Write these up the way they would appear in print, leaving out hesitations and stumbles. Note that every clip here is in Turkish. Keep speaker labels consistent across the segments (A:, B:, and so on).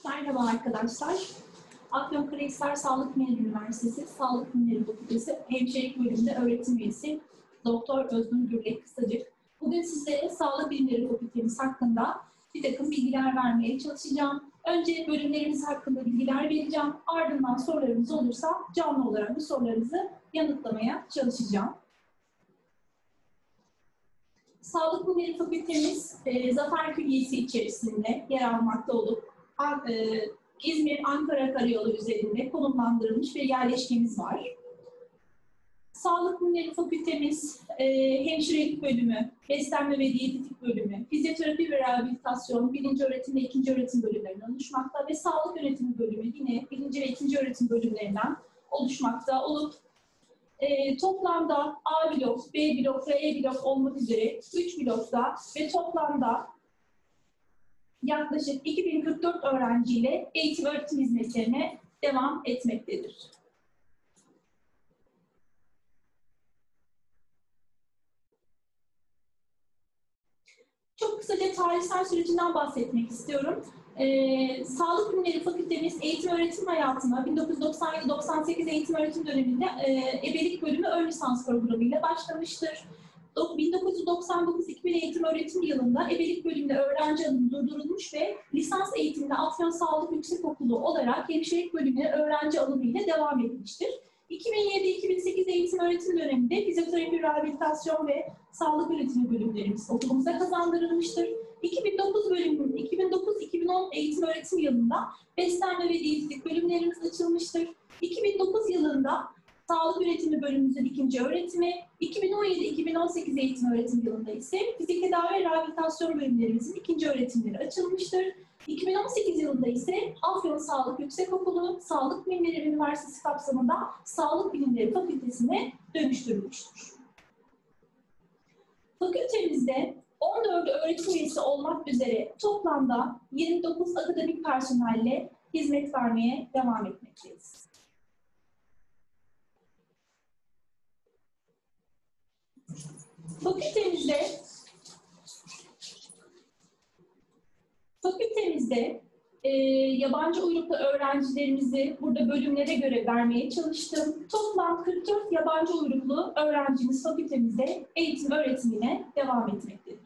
A: Merhaba arkadaşlar. Afyonkarahisar Sağlık Bilimleri Üniversitesi Sağlık Bilimleri Fakültesi Hemşirelik Bölümünde öğretim üyesi Doktor Özgün Gürlek Kısacık. Bugün sizlere Sağlık Bilimleri Fakültemiz hakkında bir takım bilgiler vermeye çalışacağım. Önce bölümlerimiz hakkında bilgiler vereceğim. Ardından sorularınız olursa canlı olarak bu sorularınızı yanıtlamaya çalışacağım. Sağlık Bilimleri Fakültemiz Zafer Külliyesi içerisinde yer almakta olup İzmir-Ankara Karayolu üzerinde konumlandırılmış bir yerleşkemiz var. Sağlık Bilimleri Fakültemiz Hemşirelik Bölümü, Beslenme ve Diyetetik Bölümü, Fizyoterapi ve Rehabilitasyon, 1. öğretim ve 2. öğretim bölümlerinden oluşmakta ve Sağlık Yönetimi Bölümü yine 1. ve 2. öğretim bölümlerinden oluşmakta olup toplamda A blok, B blok ve E blok olmak üzere 3 blokta ve toplamda yaklaşık 2044 öğrenciyle eğitim öğretim hizmetlerine devam etmektedir. Çok kısaca tarihsel sürecinden bahsetmek istiyorum. Sağlık Bilimleri Fakültemiz eğitim öğretim hayatına 1997-98 eğitim öğretim döneminde ebelik bölümü ön lisans programıyla başlamıştır. 1999-2000 eğitim öğretim yılında ebelik bölümünde öğrenci alımı durdurulmuş ve lisans eğitiminde Afyon Sağlık Yüksekokulu olarak hemşirelik bölümüne öğrenci alımı ile devam etmiştir. 2007-2008 eğitim öğretim döneminde fizyoterapi, rehabilitasyon ve sağlık yönetimi bölümlerimiz okulumuza kazandırılmıştır. 2009-2010 eğitim öğretim yılında beslenme ve diyetetik bölümlerimiz açılmıştır. 2009 yılında sağlık yönetimi bölümümüzün 2. öğretimi, 2017-2018 eğitim öğretim yılında ise fizik tedavi ve rehabilitasyon bölümlerimizin 2. öğretimleri açılmıştır. 2018 yılında ise Afyon Sağlık Yüksekokulu Sağlık Bilimleri Üniversitesi kapsamında Sağlık Bilimleri Fakültesine dönüştürülmüştür. Fakültemizde 14 öğretim üyesi olmak üzere toplamda 29 akademik personelle hizmet vermeye devam etmekteyiz. Fakültemizde yabancı uyruklu öğrencilerimizi burada bölümlere göre vermeye çalıştım. Toplam 44 yabancı uyruklu öğrencimiz fakültemizde eğitim öğretimine devam etmektedir.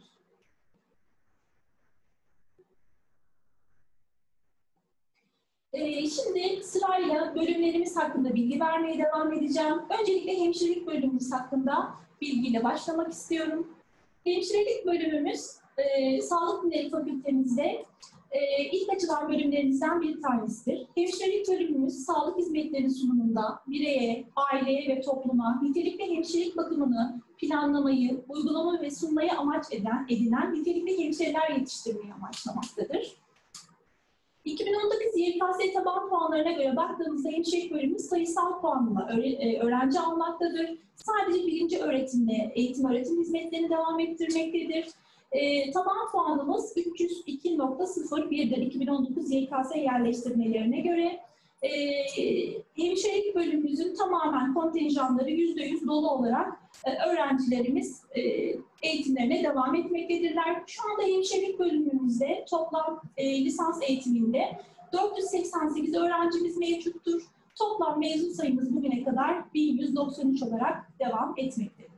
A: Şimdi sırayla bölümlerimiz hakkında bilgi vermeye devam edeceğim. Öncelikle hemşirelik bölümümüz hakkında bilgiyle başlamak istiyorum. Hemşirelik bölümümüz Sağlık Bilimleri Fakültemizde ilk açılan bölümlerimizden bir tanesidir. Hemşirelik bölümümüz sağlık hizmetleri sunumunda bireye, aileye ve topluma nitelikli hemşirelik bakımını planlamayı, uygulamayı ve sunmayı amaç edinen nitelikli hemşireler yetiştirmeyi amaçlamaktadır. 2019 YKS taban puanlarına göre baktığımızda hemşirelik bölümü sayısal puanla öğrenci almaktadır. Sadece 1. öğretimle eğitim öğretim hizmetlerini devam ettirmektedir. Taban puanımız 302.01'dir 2019 YKS yerleştirmelerine göre. Hemşirelik bölümümüzün tamamen kontenjanları %100 dolu olarak öğrencilerimiz eğitimlerine devam etmektedirler. Şu anda hemşirelik bölümümüzde toplam lisans eğitiminde 488 öğrencimiz mevcuttur. Toplam mezun sayımız bugüne kadar 1193 olarak devam etmektedir.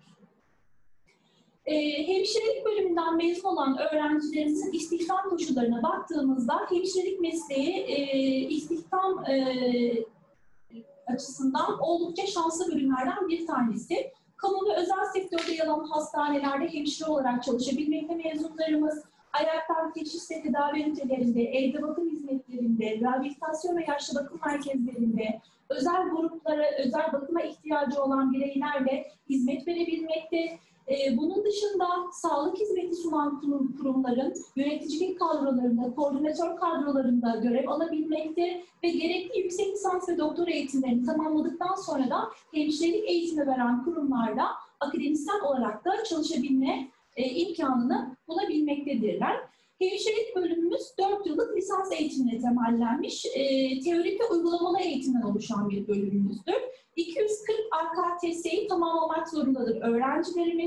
A: Hemşirelik bölümünden mezun olan öğrencilerimizin istihdam koşullarına baktığımızda hemşirelik mesleği istihdam açısından oldukça şanslı bölümlerden bir tanesi. Kamu ve özel sektörde yer alan hastanelerde hemşire olarak çalışabilmekte mezunlarımız, ayaktan teşhis ve tedavi ünitelerinde, evde bakım hizmetlerinde, rehabilitasyon ve yaşlı bakım merkezlerinde, özel gruplara, özel bakıma ihtiyacı olan bireylerle hizmet verebilmekte. Bunun dışında sağlık hizmeti sunan kurumların yöneticilik kadrolarında, koordinatör kadrolarında görev alabilmekte ve gerekli yüksek lisans ve doktora eğitimlerini tamamladıktan sonra da hemşirelik eğitimi veren kurumlarda akademisyen olarak da çalışabilme imkanını bulabilmektedirler. Hemşirelik bölümümüz 4 yıllık lisans eğitimine temellenmiş, teorik ve uygulamalı eğitimden oluşan bir bölümümüzdür. 240 AKTS'yi tamamlamak zorundadır öğrencilerimiz.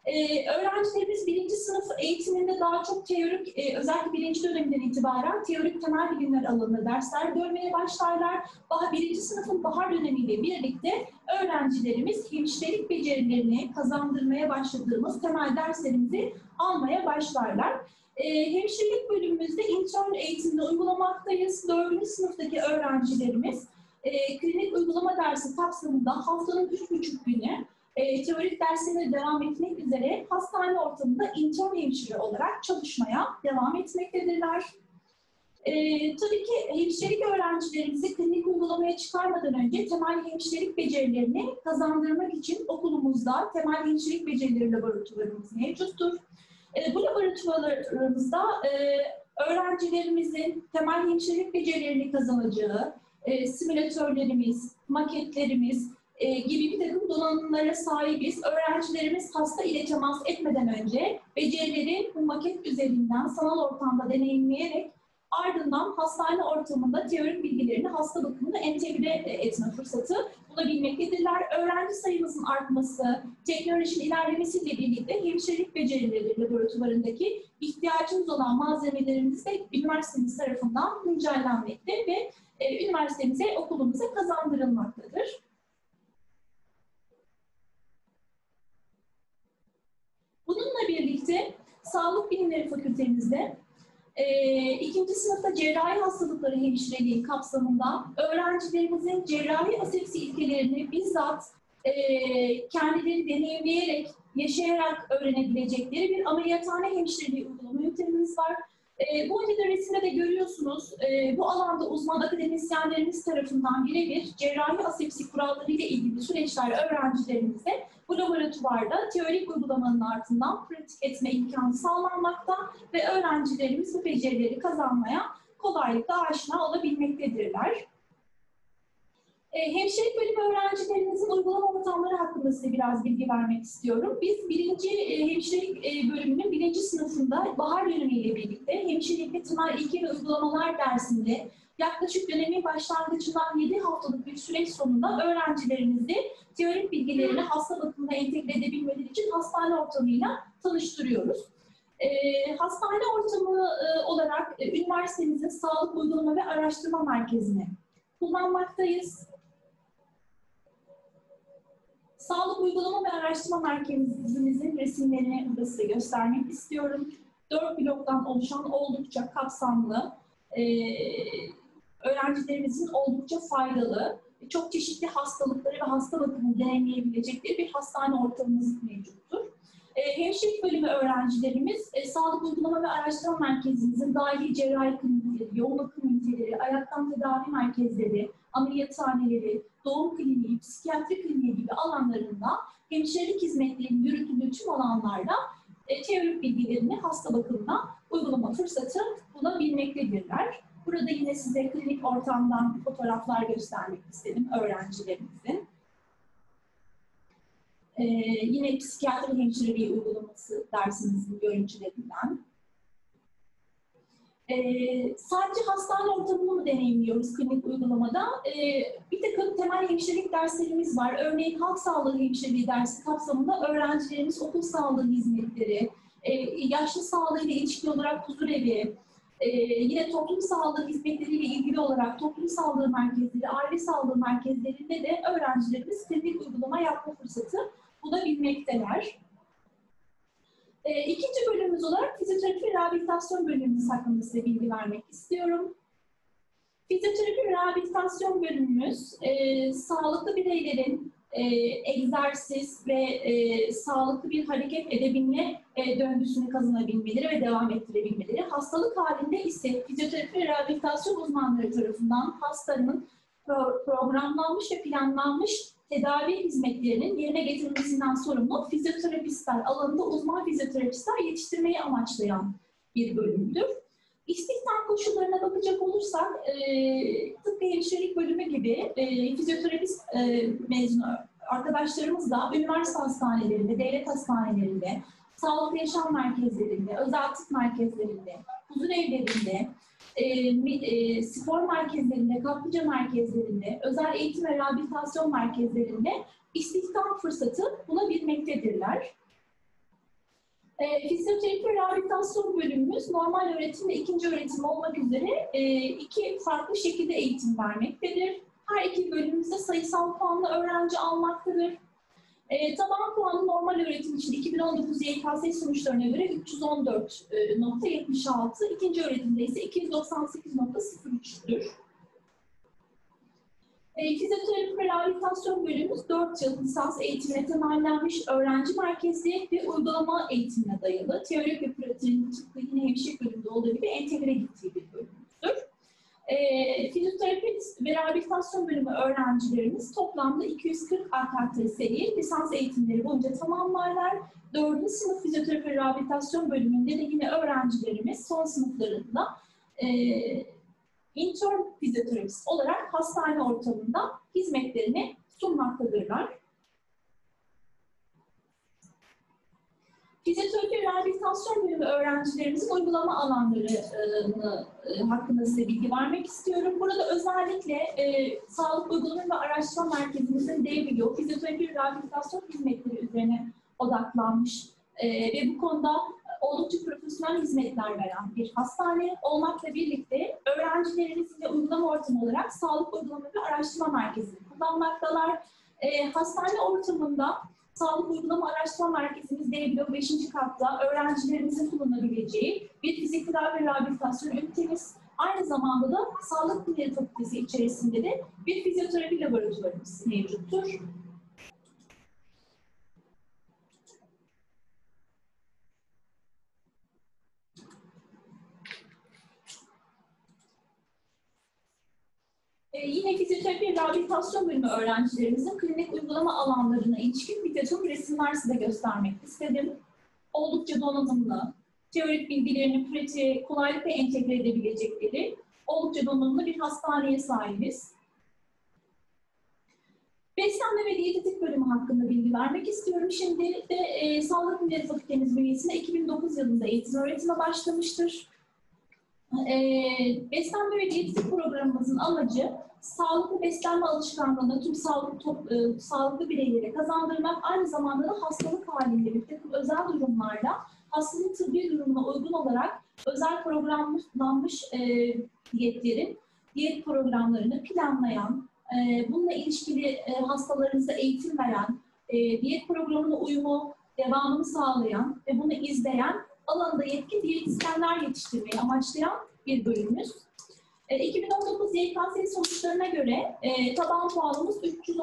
A: Öğrencilerimiz birinci sınıf eğitiminde daha çok teorik, özellikle birinci döneminden itibaren teorik temel bilimler alanında dersler görmeye başlarlar. Birinci sınıfın bahar dönemiyle birlikte öğrencilerimiz hemşirelik becerilerini kazandırmaya başladığımız temel derslerimizi almaya başlarlar. Hemşirelik bölümümüzde intern eğitimde uygulamaktayız. 4. sınıftaki öğrencilerimiz klinik uygulama dersi kapsamında haftanın 3,5 günü teorik derslerine devam etmek üzere hastane ortamında intern hemşire olarak çalışmaya devam etmektedirler. Tabii ki hemşirelik öğrencilerimizi klinik uygulamaya çıkarmadan önce temel hemşirelik becerilerini kazandırmak için okulumuzda temel hemşirelik becerileri laboratuvarımız mevcuttur. Bu laboratuvarlarımızda öğrencilerimizin temel hemşirelik becerilerini kazanacağı simülatörlerimiz, maketlerimiz gibi bir takım donanımlara sahibiz. Öğrencilerimiz hasta ile temas etmeden önce becerileri bu maket üzerinden sanal ortamda deneyimleyerek ardından hastane ortamında teorik bilgilerini hasta bakımına entegre etme fırsatı bulabilmektedirler. Öğrenci sayımızın artması, teknolojinin ilerlemesiyle birlikte hemşirelik becerileri laboratuvarındaki ihtiyacımız olan malzemelerimiz de üniversitemiz tarafından güncellenmekte ve üniversitemize, okulumuza kazandırılmaktadır. Bununla birlikte Sağlık Bilimleri Fakültemizde 2. sınıfta cerrahi hastalıkları hemşireliği kapsamında öğrencilerimizin cerrahi asepsi ilkelerini bizzat kendileri deneyimleyerek, yaşayarak öğrenebilecekleri bir ameliyathane hemşireliği uygulama yöntemimiz var. Bu önceden resimde de görüyorsunuz, bu alanda uzman akademisyenlerimiz tarafından birebir cerrahi asepsi kuralları ile ilgili süreçler öğrencilerimize bu laboratuvarda teorik uygulamanın ardından pratik etme imkanı sağlanmakta ve öğrencilerimiz bu becerileri kazanmaya kolaylıkla aşina olabilmektedirler. Hemşirelik bölümü öğrencilerimizin uygulama ortamları hakkında size biraz bilgi vermek istiyorum. Biz hemşirelik bölümünün 1. sınıfında bahar dönemiyle birlikte hemşirelikte temel ilke ve uygulamalar dersinde yaklaşık dönemin başlangıcından 7 haftalık bir süreç sonunda öğrencilerimizi teorik bilgilerini hasta bakımına entegre edebilmeleri için hastane ortamıyla tanıştırıyoruz. Hastane ortamı olarak üniversitemizin Sağlık Uygulama ve Araştırma Merkezi'ni kullanmaktayız. Sağlık Uygulama ve Araştırma Merkezimizin resimlerini burada size göstermek istiyorum. 4 bloktan oluşan oldukça kapsamlı, öğrencilerimizin oldukça faydalı, çok çeşitli hastalıkları ve hasta bakımını deneyimleyebilecekleri bir hastane ortamımız mevcuttur. Hemşirelik bölümü öğrencilerimiz Sağlık Uygulama ve Araştırma Merkezimizin dahili cerrahi klinikleri, yoğun bakım üniteleri, ayaktan tedavi merkezleri, ameliyathaneleri, doğum kliniği, psikiyatri kliniği gibi alanlarında hemşirelik hizmetlerinin yürütüldüğü tüm alanlarda teorik bilgilerini hasta bakımına uygulama fırsatı bulabilmektedirler. Burada yine size klinik ortamdan fotoğraflar göstermek istedim öğrencilerimizin. Yine psikiyatri hemşireliği uygulaması dersimizin görüntülerinden. Sadece hastane ortamını mı deneyimliyoruz klinik uygulamada? Bir takım temel hemşirelik derslerimiz var. Örneğin halk sağlığı hemşireliği dersi kapsamında öğrencilerimiz okul sağlığı hizmetleri, yaşlı sağlığı ile ilişkili olarak huzur evi, yine toplum sağlığı hizmetleriyle ilgili olarak toplum sağlığı merkezleri, aile sağlığı merkezlerinde de öğrencilerimiz klinik uygulama yapma fırsatı bulabilmekteler. İkinci bölümümüz olarak fizyoterapi ve rehabilitasyon bölümümüz hakkında size bilgi vermek istiyorum. Fizyoterapi ve rehabilitasyon bölümümüz sağlıklı bireylerin egzersiz ve sağlıklı bir hareket edebilme döngüsünü kazanabilmeleri ve devam ettirebilmeleri, hastalık halinde ise fizyoterapi ve rehabilitasyon uzmanları tarafından hastanın programlanmış ve planlanmış tedavi hizmetlerinin yerine getirilmesinden sorumlu fizyoterapistler, alanında uzman fizyoterapistler yetiştirmeyi amaçlayan bir bölümdür. İstihdam koşullarına bakacak olursak, tıpkı hemşirelik bölümü gibi fizyoterapist mezunu arkadaşlarımız da üniversite hastanelerinde, devlet hastanelerinde, sağlıklı yaşam merkezlerinde, özel tıp merkezlerinde, huzur evlerinde, spor merkezlerinde, kaplıca merkezlerinde, özel eğitim ve rehabilitasyon merkezlerinde istihdam fırsatı bulabilmektedirler. Fizyoterapi ve rehabilitasyon bölümümüz normal öğretim ve ikinci öğretim olmak üzere iki farklı şekilde eğitim vermektedir. Her iki bölümümüzde sayısal puanla öğrenci almaktadır. Taban puanı normal öğretim için 2019 YKS sonuçlarına göre 314,76, ikinci öğretimde ise 298,03'tür. Fizyoterapi ve rehabilitasyon bölümümüz 4 yıl lisans eğitimine temellenmiş, öğrenci merkezli ve uygulama eğitimine dayalı. Teorik ve pratiğin tıpkı yine hemşire bölümünde olduğu gibi entegre gittiği bir bölümümüzdür. Fizyoterapi ve rehabilitasyon bölümü öğrencilerimiz toplamda 240 AKTS'yi lisans eğitimleri boyunca tamamlarlar. 4. sınıf fizyoterapi ve rehabilitasyon bölümünde de yine öğrencilerimiz son sınıflarında intern fizyoterapist olarak hastane ortamında hizmetlerini sunmaktadırlar. Fizyoterapi ve rehabilitasyon bölümü öğrencilerimizin uygulama alanları hakkında size bilgi vermek istiyorum. Burada özellikle Sağlık Uygulama ve Araştırma Merkezimizin DBİO, fizyoterapi ve rehabilitasyon hizmetleri üzerine odaklanmış ve bu konuda oldukça profesyonel hizmetler veren bir hastane olmakla birlikte öğrencilerimiz de uygulama ortamı olarak Sağlık Uygulama ve Araştırma Merkezi'ni kullanmaktalar. Hastane ortamında Sağlık Uygulama Araştırma Merkezimiz DBİO 5. katta öğrencilerimizin kullanabileceği bir fizik tedavi ve rehabilitasyon ünitemiz. Aynı zamanda da Sağlık Bilimleri Fakültesi içerisinde de bir fizyoterapi laboratuvarımız mevcuttur. Yine fizyoterapi ve rehabilitasyon bölümü öğrencilerimizin klinik uygulama alanlarına ilişkin bir takım resimler size göstermek istedim. Oldukça donanımlı, teorik bilgilerini pratiğe kolaylıkla entegre edebilecekleri oldukça donanımlı bir hastaneye sahibiz. Beslenme ve diyetetik bölümü hakkında bilgi vermek istiyorum. Şimdi de Sağlık Bilimleri Fakültemiz bünyesinde 2009 yılında eğitim öğretime başlamıştır. Beslenme ve diyetetik programımızın amacı sağlıklı beslenme alışkanlığını tüm sağlıklı bireylere kazandırmak, aynı zamanda da hastalık halinde bir takım özel durumlarda hastanın tıbbi durumuna uygun olarak özel programlanmış diyet programlarını planlayan, bununla ilişkili hastalarınıza eğitim veren, diyet programına uyumu devamını sağlayan ve bunu izleyen alanında yetkin diyetisyenler yetiştirmeyi amaçlayan bir bölümümüz. 2019 YKS sonuçlarına göre taban puanımız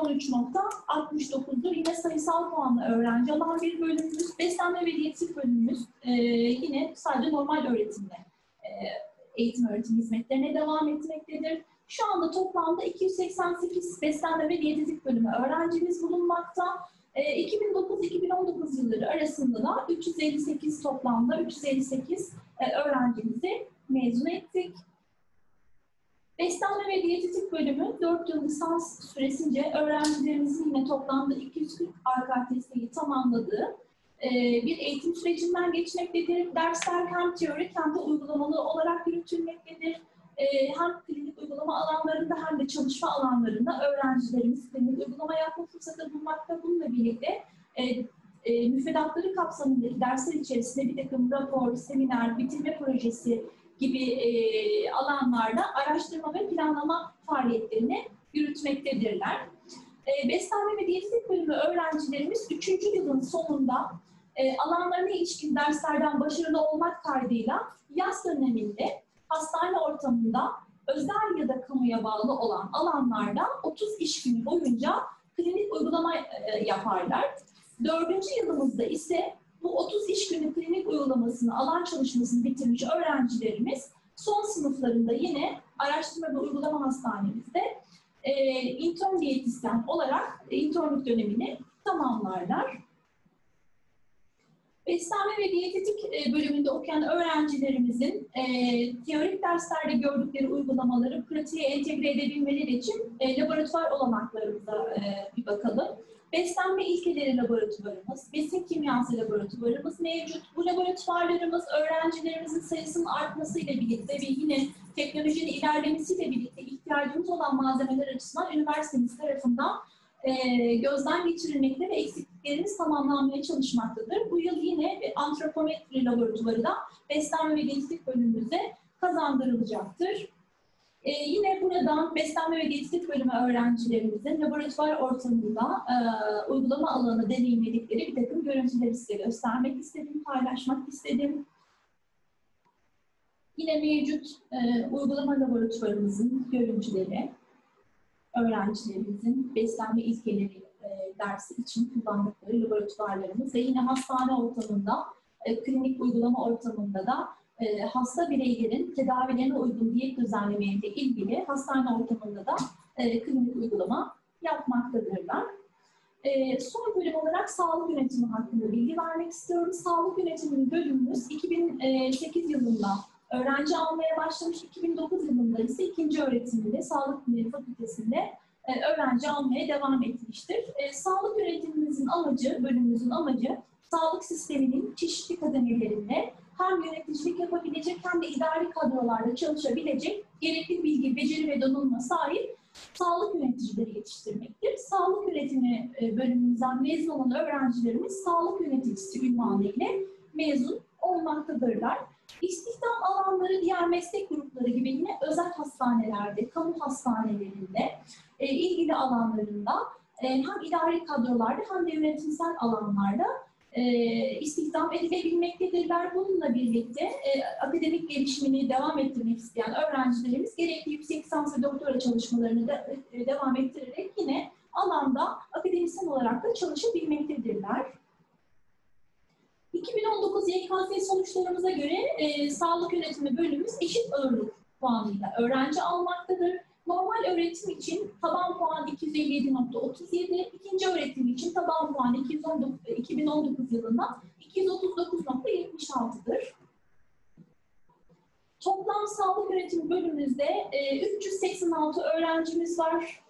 A: 313,69'dur. Yine sayısal puanla öğrenci alan bir bölümümüz. Beslenme ve diyetetik bölümümüz yine sadece normal öğretimde eğitim öğretim hizmetlerine devam etmektedir. Şu anda toplamda 288 beslenme ve diyetetik bölümü öğrencimiz bulunmakta. 2009-2019 yılları arasında da 358 toplamda 358 öğrencimizi mezun ettik. Beslenme ve diyetetik bölümü 4 yıl lisans süresince öğrencilerimizin yine toplamda 240 AKTS'yi tamamladığı bir eğitim sürecinden geçmektedir. Dersler hem teorik hem de uygulamalı olarak yürütülmektedir. Hem klinik uygulama alanlarında hem de çalışma alanlarında öğrencilerimiz klinik uygulama yapma fırsatı bulmakta. Bununla birlikte müfredatları kapsamındaki dersler içerisinde bir takım rapor, seminer, bitirme projesi gibi alanlarda araştırma ve planlama faaliyetlerini yürütmektedirler. Beslenme ve diyetetik bölümü öğrencilerimiz 3. yılın sonunda alanlarına ilişkin derslerden başarılı olmak kaydıyla yaz döneminde hastane ortamında özel ya da kamuya bağlı olan alanlarda 30 iş günü boyunca klinik uygulama yaparlar. 4. yılımızda ise bu 30 iş günü klinik uygulamasını, alan çalışmasını bitirmiş öğrencilerimiz son sınıflarında yine araştırma ve uygulama hastanemizde intern diyetisyen olarak internlük dönemini tamamlarlar. Beslenme ve diyetetik bölümünde okuyan öğrencilerimizin teorik derslerde gördükleri uygulamaları pratiğe entegre edebilmeleri için laboratuvar olanaklarımıza bir bakalım. Beslenme ilkeleri laboratuvarımız, besin kimyası laboratuvarımız mevcut. Bu laboratuvarlarımız öğrencilerimizin sayısının artmasıyla birlikte ve yine teknolojinin ilerlemesiyle birlikte ihtiyacımız olan malzemeler açısından üniversitemiz tarafından gözden geçirilmekte ve eksikliklerimiz tamamlanmaya çalışmaktadır. Bu yıl yine antropometri laboratuvarı da beslenme ve genetik bölümümüze kazandırılacaktır. Yine buradan beslenme ve genetik bölümü öğrencilerimizin laboratuvar ortamında uygulama alanı deneyimledikleri bir takım görüntüleri size göstermek istedim, paylaşmak istedim. Yine mevcut uygulama laboratuvarımızın görüntüleri, öğrencilerimizin beslenme ilkeleri dersi için kullandıkları laboratuvarlarımız ve yine hastane ortamında, klinik uygulama ortamında da hasta bireylerin tedavilerine uygun diyet düzenlemeyle ilgili hastane ortamında da klinik uygulama yapmaktadırlar. Son bölüm olarak sağlık yönetimi hakkında bilgi vermek istiyorum. Sağlık yönetiminin bölümümüz 2008 yılında öğrenci almaya başlamış, 2009 yılında ise ikinci öğretiminde Sağlık Bilimleri Fakültesi'nde öğrenci almaya devam etmiştir. Sağlık yönetimimizin amacı, bölümümüzün amacı sağlık sisteminin çeşitli kademelerinde hem yöneticilik yapabilecek hem de idari kadrolarda çalışabilecek gerekli bilgi, beceri ve donanıma sahip sağlık yöneticileri yetiştirmektir. Sağlık yönetimi bölümümüzden mezun olan öğrencilerimiz sağlık yöneticisi unvanı ile mezun olmaktadırlar. İstihdam alanları diğer meslek grupları gibi yine özel hastanelerde, kamu hastanelerinde, ilgili alanlarında hem idari kadrolarda hem de yönetimsel alanlarda istihdam edilebilmektedirler. Bununla birlikte akademik gelişimini devam ettirmek isteyen öğrencilerimiz gerekli yüksek lisans ve doktora çalışmalarını da, devam ettirerek yine alanda akademisyen olarak da çalışabilmektedirler. 2019 YKS sonuçlarımıza göre sağlık yönetimi bölümümüz eşit ağırlık puanıyla öğrenci almaktadır. Normal öğretim için taban puan 257.37, ikinci öğretim için taban puan 2019 yılında 239.76'dır. Toplam sağlık yönetimi bölümümüzde 386 öğrencimiz var.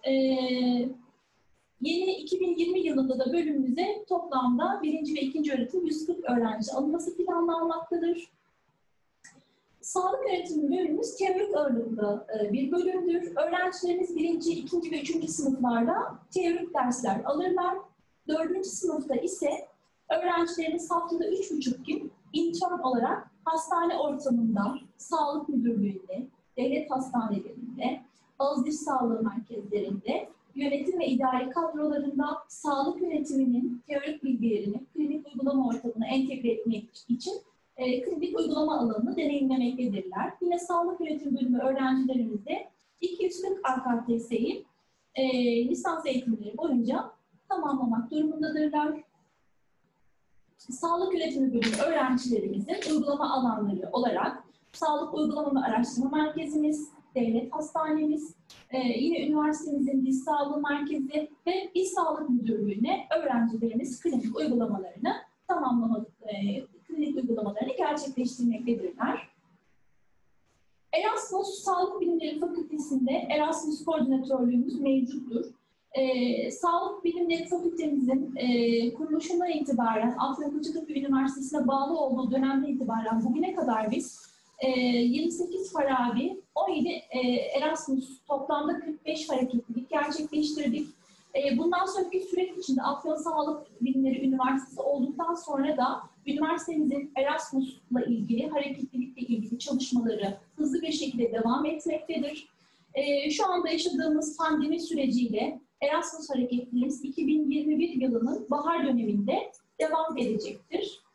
A: Yeni 2020 yılında da bölümümüze toplamda birinci ve ikinci öğretim 140 öğrenci alınması planlanmaktadır. Sağlık yönetimi bölümümüz teorik ağırlıklı bir bölümdür. Öğrencilerimiz birinci, ikinci ve üçüncü sınıflarda teorik dersler alırlar. Dördüncü sınıfta ise öğrencilerimiz haftada 3,5 gün intern olarak hastane ortamında, sağlık müdürlüğünde, devlet hastanelerinde, ağız diş sağlığı merkezlerinde, yönetim ve idari kadrolarında sağlık yönetiminin teorik bilgilerini klinik uygulama ortamına entegre etmek için klinik uygulama alanını deneyimlemektedirler. Yine sağlık yönetim bölümü öğrencilerimizde 240 AKTS'yi lisans eğitimleri boyunca tamamlamak durumundadırlar. Sağlık yönetimi bölümü öğrencilerimizin uygulama alanları olarak Sağlık Uygulama ve Araştırma Merkezimiz, Devlet Hastanemiz, yine üniversitemizin Diş Sağlığı Merkezi ve İl Sağlık Müdürlüğü'ne öğrencilerimiz klinik uygulamalarını klinik uygulamalarını gerçekleştirmektedirler. Erasmus Sağlık Bilimleri Fakültesi'nde Erasmus koordinatörlüğümüz mevcuttur. Sağlık Bilimleri Fakültemizin kuruluşundan itibaren Afyonkarahisar Üniversitesi'ne bağlı olduğu dönemden itibaren bugüne kadar biz 28 Farabi, 17 Erasmus, toplamda 45 hareketlilik gerçekleştirdik. Bundan sonraki süreç içinde Afyon Sağlık Bilimleri Üniversitesi olduktan sonra da üniversitemizin Erasmus'la ilgili, hareketlilikle ilgili çalışmaları hızlı bir şekilde devam etmektedir. Şu anda yaşadığımız pandemi süreciyle Erasmus hareketliliğimiz 2021 yılının bahar döneminde devam edecektir.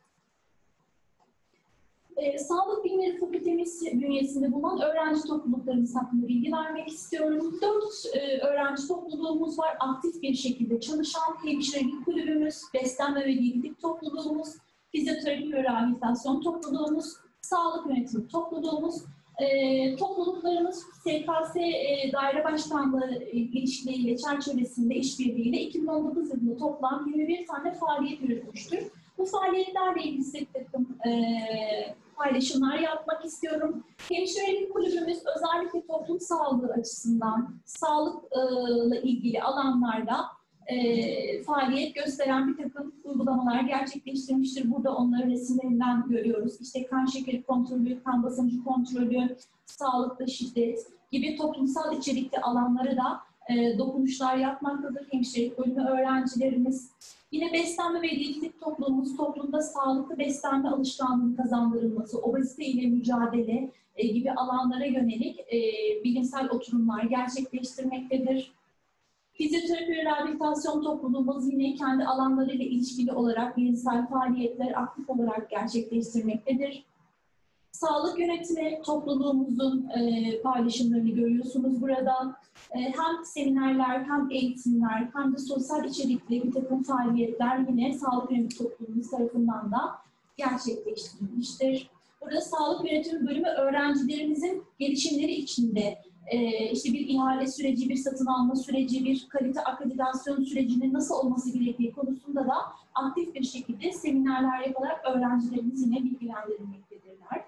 A: Sağlık Bilimleri Fakültemiz bünyesinde bulunan öğrenci topluluklarımız hakkında bilgi vermek istiyorum. 4 öğrenci topluluğumuz var. Aktif bir şekilde çalışan hemşirelik kulübümüz, beslenme ve diyetetik topluluğumuz, fizyoterapi ve rehabilitasyon topluluğumuz, sağlık yönetimi topluluğumuz, topluluklarımız SKS Daire Başkanlığı ilişkileriyle çerçevesinde işbirliğiyle 2019 yılında toplam 21 tane faaliyet yürütmüştür. Bu faaliyetlerle ilgili size bir takım paylaşımlar yapmak istiyorum. Hemşirelik kulübümüz özellikle toplum sağlığı açısından sağlıkla ilgili alanlarda faaliyet gösteren bir takım uygulamalar gerçekleştirmiştir. Burada onların resimlerinden görüyoruz. İşte kan şekeri kontrolü, kan basıncı kontrolü, sağlıkta şiddet gibi toplumsal içerikli alanlara da dokunuşlar yapmaktadır hemşirelik bölümü öğrencilerimiz. Yine beslenme ve diyetetik toplumda sağlıklı beslenme alışkanlığı kazandırılması, obezite ile mücadele gibi alanlara yönelik bilimsel oturumlar gerçekleştirmektedir. Fizyoterapi ve rehabilitasyon topluluğumuz yine kendi alanlarıyla ilişkili olarak bilimsel faaliyetler aktif olarak gerçekleştirmektedir. Sağlık yönetimi topluluğumuzun paylaşımlarını görüyorsunuz burada. Hem seminerler, hem eğitimler, hem de sosyal içerikli bir takım faaliyetler yine sağlık yönetimi topluluğumuz tarafından da gerçekleştirilmiştir. Burada sağlık yönetimi bölümü öğrencilerimizin gelişimleri içinde işte bir ihale süreci, bir satın alma süreci, bir kalite akreditasyon sürecinin nasıl olması gerektiği konusunda da aktif bir şekilde seminerler yaparak öğrencilerimiz yine bilgilendirilmektedirler.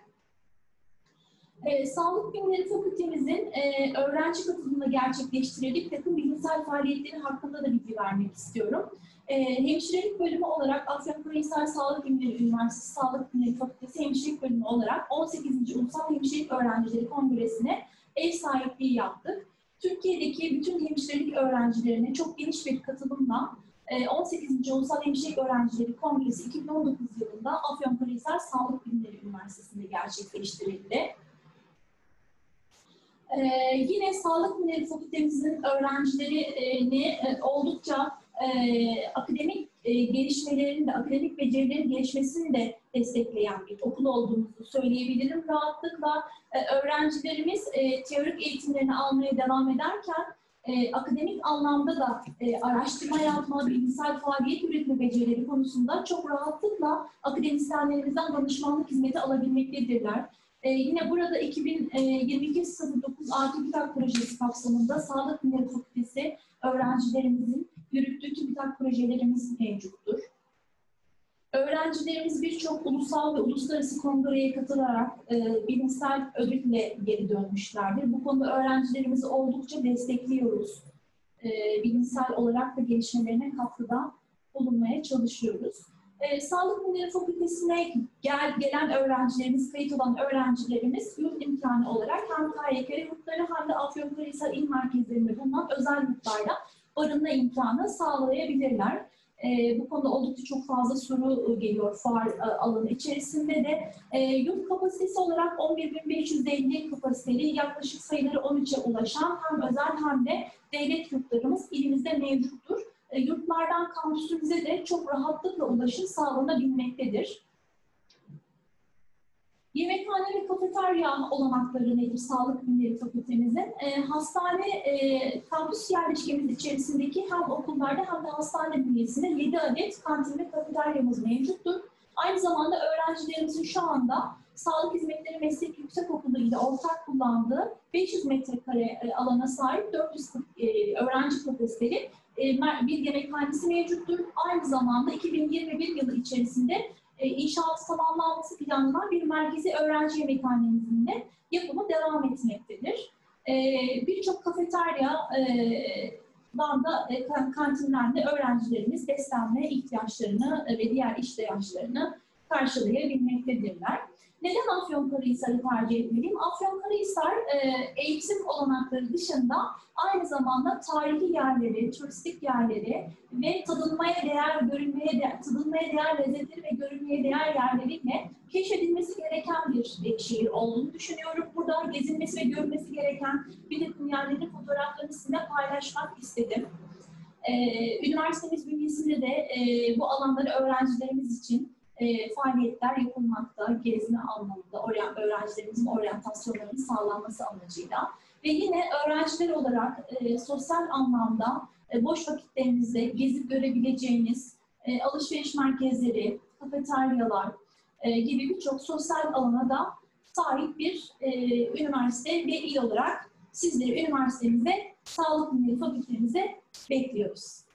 A: Sağlık Bilimleri Fakültemizin öğrenci katılımında gerçekleştirdiği bir takım bilimsel faaliyetleri hakkında da bilgi vermek istiyorum. Hemşirelik bölümü olarak Afyonkarahisar Sağlık Bilimleri Üniversitesi Sağlık Bilimleri Fakültesi Hemşirelik Bölümü olarak 18. Ulusal Hemşirelik Öğrencileri Kongresi'ne ev sahipliği yaptık. Türkiye'deki bütün hemşirelik öğrencilerine çok geniş bir katılımla 18. Ulusal Hemşirelik Öğrencileri Kongresi 2019 yılında Afyonkarahisar Sağlık Bilimleri Üniversitesi'nde gerçekleştirildi. Yine Sağlık Bilimleri Fakültemizin öğrencilerini oldukça akademik gelişmelerin de, akademik becerilerin gelişmesini de destekleyen bir okul olduğumuzu söyleyebilirim rahatlıkla. Öğrencilerimiz teorik eğitimlerini almaya devam ederken akademik anlamda da araştırma yapma, bilimsel faaliyet üretme becerileri konusunda çok rahatlıkla akademisyenlerimizden danışmanlık hizmeti alabilmektedirler. Yine burada 2022-09 Arti projesi kapsamında Sağlık Bilimleri Fakültesi öğrencilerimizin yürüttüğü TÜBİTAK projelerimiz mevcuttur. Öğrencilerimiz birçok ulusal ve uluslararası kongreye katılarak bilimsel ödülle geri dönmüşlerdir. Bu konuda öğrencilerimizi oldukça destekliyoruz. Bilimsel olarak da gelişmelerine katkıda bulunmaya çalışıyoruz. Sağlık Bilimleri Fakültesi'ne gelen öğrencilerimiz, kayıt olan öğrencilerimiz yurt imkanı olarak hem KYK yurtları hem de Afyonkarahisar il merkezlerinde bulunan özel yurtlarda barınma imkanı sağlayabilirler. Bu konuda oldukça çok fazla soru geliyor fuar alanı içerisinde de. Yurt kapasitesi olarak 11.550 kapasiteli, yaklaşık sayıları 13'e ulaşan hem özel hem de devlet yurtlarımız ilimizde mevcuttur. Yurtlardan kampüsümüze de çok rahatlıkla ulaşım sağlanabilmektedir. Yemekhane ve kafeterya olanakları nedir Sağlık Bilimleri Fakültemizin? Hastane, kampüs yerleşkemiz içerisindeki hem okullarda hem de hastane bünyesinde 7 adet kantin ve kafeteryamız mevcuttur. Aynı zamanda öğrencilerimizin şu anda Sağlık Hizmetleri Meslek Yüksekokulu ile ortak kullandığı 500 metrekare alana sahip 440 öğrenci kapasiteli bir yemekhanesi mevcuttur. Aynı zamanda 2021 yılı içerisinde inşaatı tamamlanması planlanan bir merkezi öğrenci yemekhanemizin de yapımı devam etmektedir. Birçok kafeterya da kantinlerde öğrencilerimiz beslenme ihtiyaçlarını ve diğer ihtiyaçlarını karşılayabilmektedirler. Neden Afyonkarahisar'ı tercih etmeliyim? Afyonkarahisar eğitim olanakları dışında aynı zamanda tarihi yerleri, turistik yerleri ve tadılmaya değer lezzetleri ve görülmeye değer yerleriyle keşfedilmesi gereken bir şehir olduğunu düşünüyorum. Burada gezilmesi ve görülmesi gereken bir takım yerlerin fotoğraflarını sizinle paylaşmak istedim. Üniversitemiz bünyesinde de bu alanları öğrencilerimiz için faaliyetler yapılmakta, gezme anlamında öğrencilerimizin oryantasyonlarının sağlanması amacıyla. Ve yine öğrenciler olarak sosyal anlamda boş vakitlerinizde gezip görebileceğiniz alışveriş merkezleri, kafeteryalar gibi birçok sosyal alana da sahip bir üniversite ve il olarak sizleri üniversitemize, Sağlık Bilimleri Fakültemize bekliyoruz.